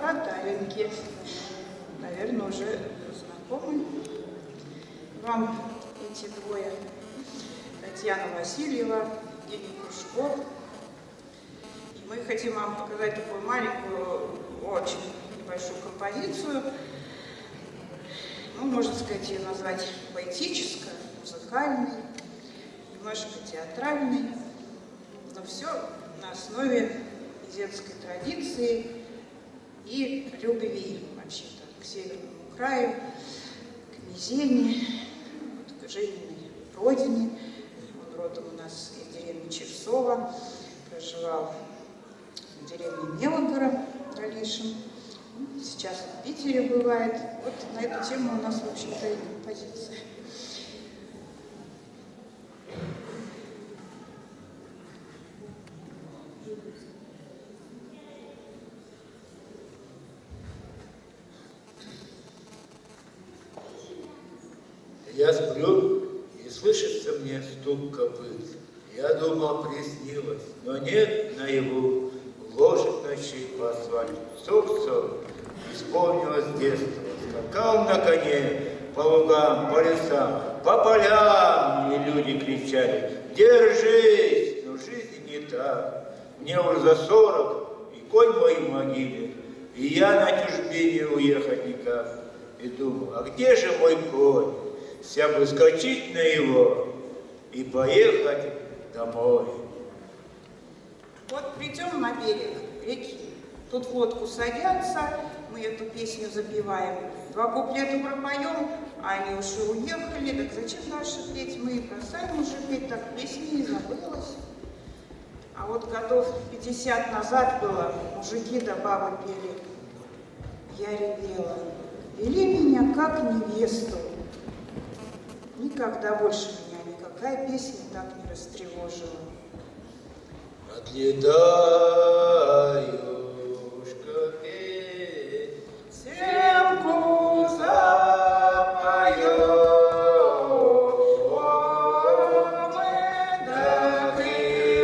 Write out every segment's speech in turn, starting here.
татаринки. Наверное, уже знакомы вам эти двое. Татьяна Васильева, Евгений Кружков. И мы хотим вам показать такую маленькую, очень небольшую композицию. Ну, можно сказать, ее назвать поэтической, музыкальной, немножко театральной. Но все на основе детской традиции и любви вообще-то к северному краю, к Мизени, вот, к Жениной родине. Он родом у нас из деревни Чевцова, проживал в деревне Мелогоро, Далишин. Сейчас в Питере бывает. Вот на эту тему у нас, в общем-то, и композиция. Я сплю, и слышится мне стук копыт. Я думал, приснилось, но нет наяву. Ложит ночи по асфальту, цок-цок, исполнилось детство. Скакал на коне по лугам, по лесам, по полям, и люди кричали: держись, но жизнь не так. Мне уже за 40, и конь мой в могиле, и я на чужбине уехать никак. И думал, а где же мой конь? Вся бы скачить на его и поехать домой. Вот придем на берег реки, тут в лодку садятся, мы эту песню запеваем, 2 куплета пропоем, а они уж и уехали, так зачем дальше петь? Мы бросаем уже петь, так песня не забылась. А вот годов 50 назад было, мужики да бабы пели, я ревела, вели меня как невесту. Никогда больше меня никакая песня так не растревожила. Отлетаюшка петь, Семку запоем, мы так и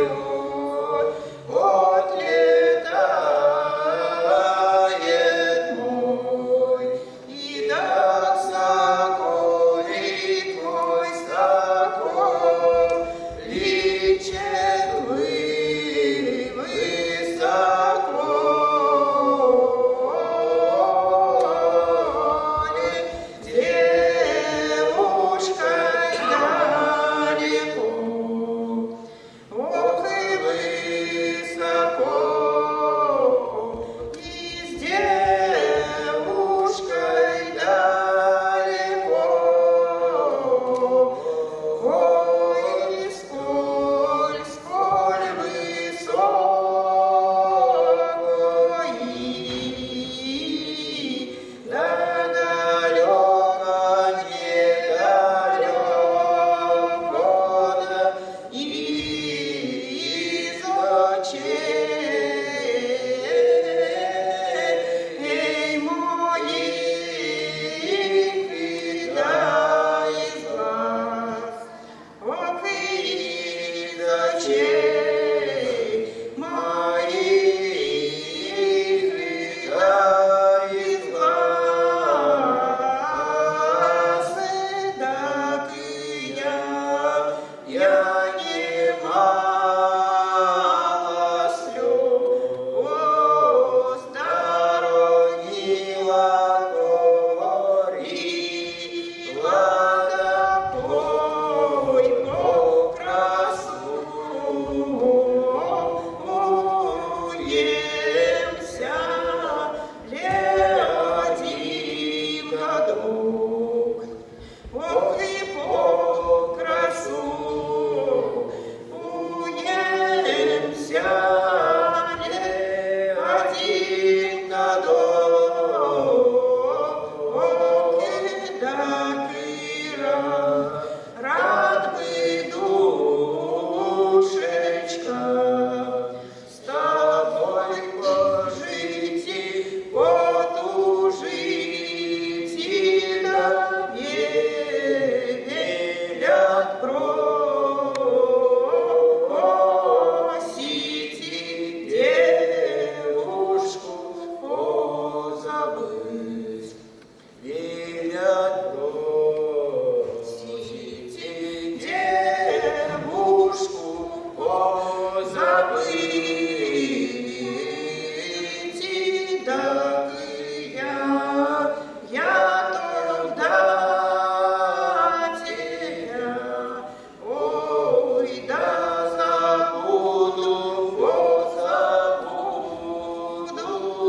отлетает мой, и да соколик мой сокол лечит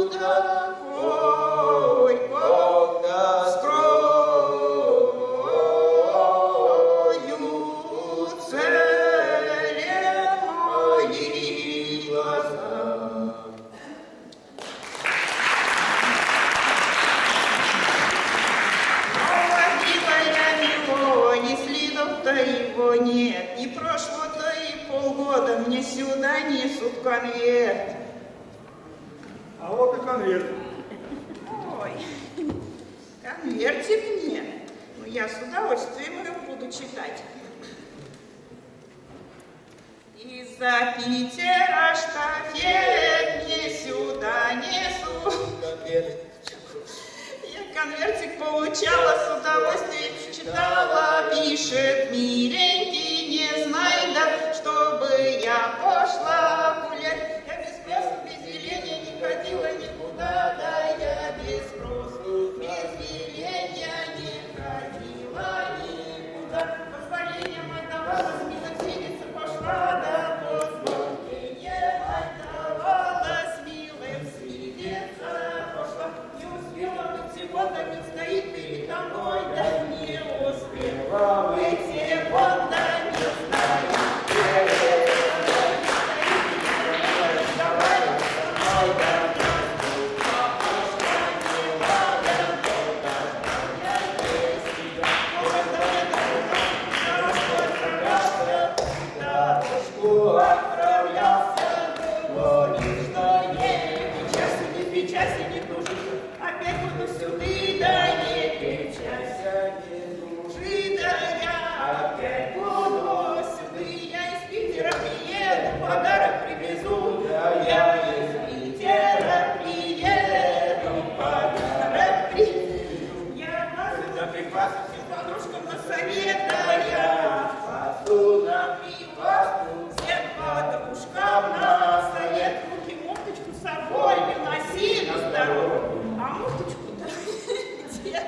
такой, скрою целе мои глаза. Ни следов-то его нет, не прошло-то и полгода, мне сюда несут конверт. А вот и конверт. Ой, конвертик мне. Ну, я с удовольствием его буду читать. Из-за Питера штафет мне сюда несут. Я конвертик получала, с удовольствием читала. Пишет: миленький, не знай, да, чтобы я пошла гулять. Я без спросу, без веления не ходила никуда, да я без спросу, без веления не ходила никуда. Позволение мать давала, смилостивиться пошла, да позволение мать давала, смилостивиться пошла. Не успела выйти, вот опять стоит передо мной, да не успела выйти, вот да не стоит. Подарок привезу, я из Питера приеду, подарок привезу. Я за припасы всем подружкам на совет, да я пасу на припасу всем подружкам на совет. Руки муфточку с собой выноси на здоровье, а муфточку-то где?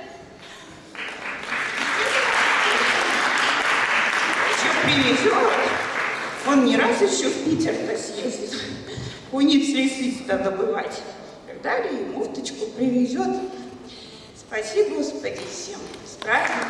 Что привезет? Он не раз еще в Питер-то съездит, куниц лисиц-то добывать. Когда ли и муфточку привезет. Спаси, Господи, всем. С праздником!